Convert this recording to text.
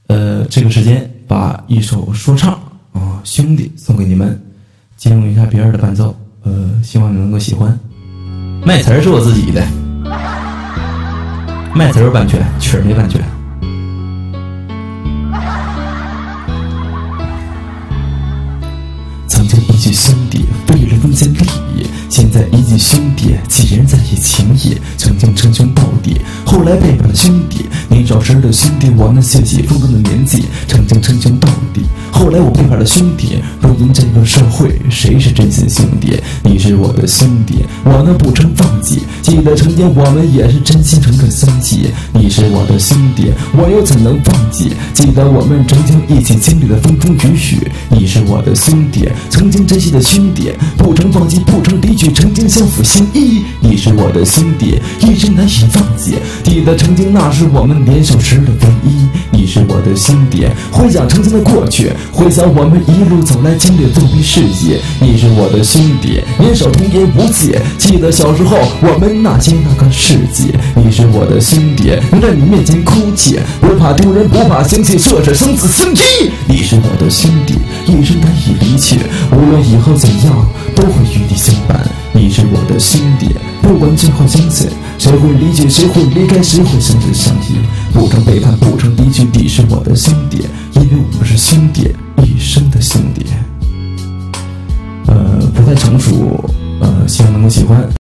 这个时间把一首说唱兄弟送给你们，借用一下别人的伴奏，希望你能够喜欢。卖词儿是我自己的，卖词儿有版权，曲儿没版权。曾经一句兄弟，为了分享利益，现在一句兄弟，几人在意情谊。曾经称兄道弟，后来背叛了兄弟。年少时的兄弟，我们血气风中的年纪，曾经称兄道弟，后来我背叛了兄弟。如今这个社会，谁是真心兄弟？你是我的兄弟，我呢不曾放弃。记得曾经我们也是真心诚恳相契。你是我的兄弟，我又怎能忘记？记得我们曾经一起经历的风风雨雨。你是我的兄弟，曾经珍惜的兄弟，不曾放弃，不曾离去，曾经相辅相依。你是我的兄弟，一生难以忘记。记得曾经那是我们年少时的唯一。你是我的兄弟，回想曾经的过去，回想我们一路走来经历作为事业。你是我的兄弟，年少童言无忌。记得小时候我们那个世界。你是我的兄弟，能在你面前哭泣，不怕丢人，不怕生气，这是生死相依。你是我的兄弟，一生难以离去，无论以后怎样，都会与你相伴。你是我的兄弟，不管最后相信，谁会离去，谁会离开，谁会生死相依，不曾背叛，不曾离去。你是我的兄弟，因为我们是兄弟，一生的兄弟。不太成熟，希望能够喜欢。